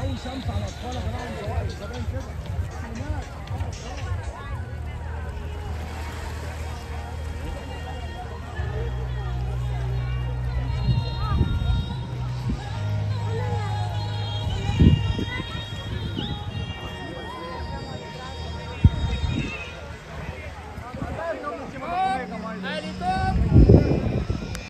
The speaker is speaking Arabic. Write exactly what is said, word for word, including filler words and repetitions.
اي شمس على الاطفال يا جماعه، مش زمان كده.